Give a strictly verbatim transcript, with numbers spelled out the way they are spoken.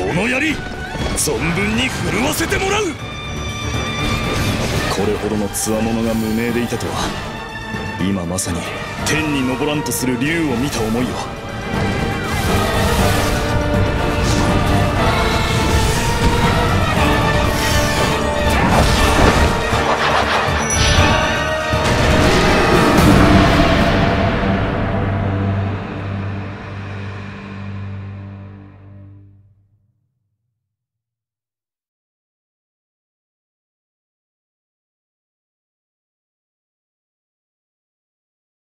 の槍存分に振るわせてもらう。これほどの強者が無名でいたとは、今まさに天に昇らんとする竜を見た思いよ。